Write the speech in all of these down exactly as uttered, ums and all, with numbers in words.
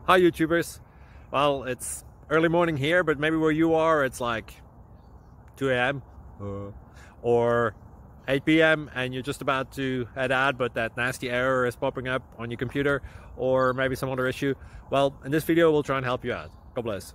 Hi YouTubers. Well, it's early morning here, but maybe where you are it's like two A M uh, or eight P M and you're just about to head out, but that nasty error is popping up on your computer, or maybe some other issue. Well, in this video we'll try and help you out. God bless.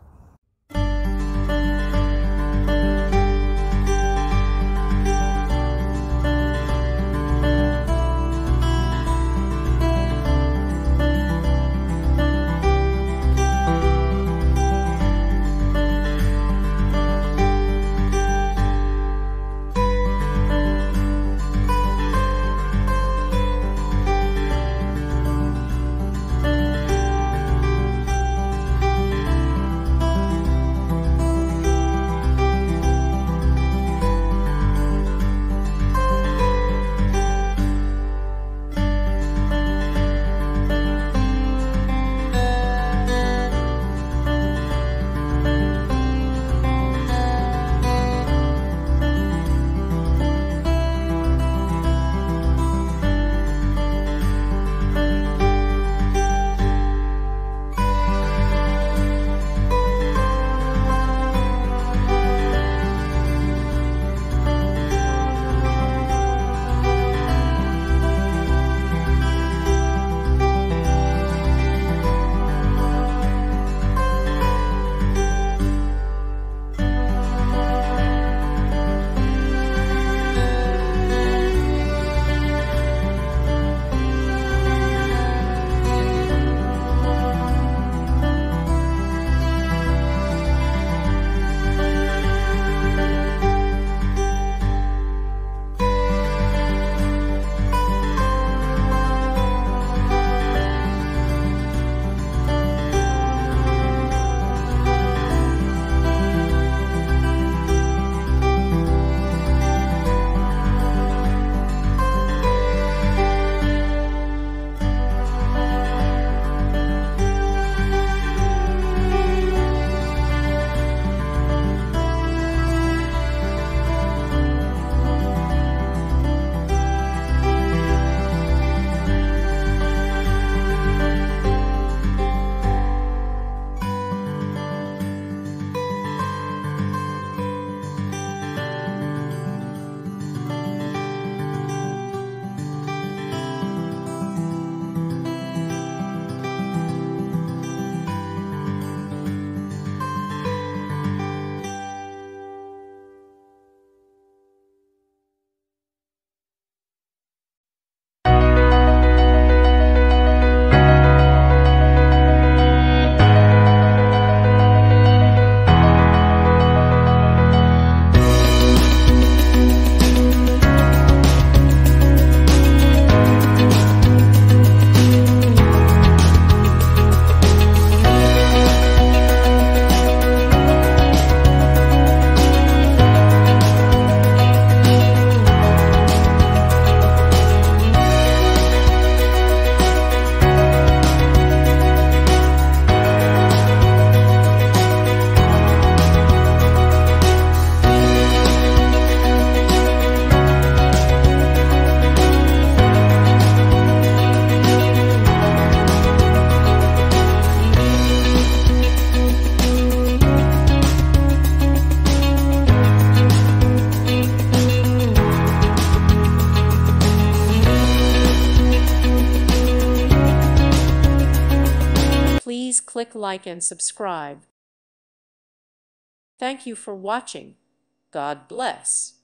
Please click like and subscribe. Thank you for watching. God bless.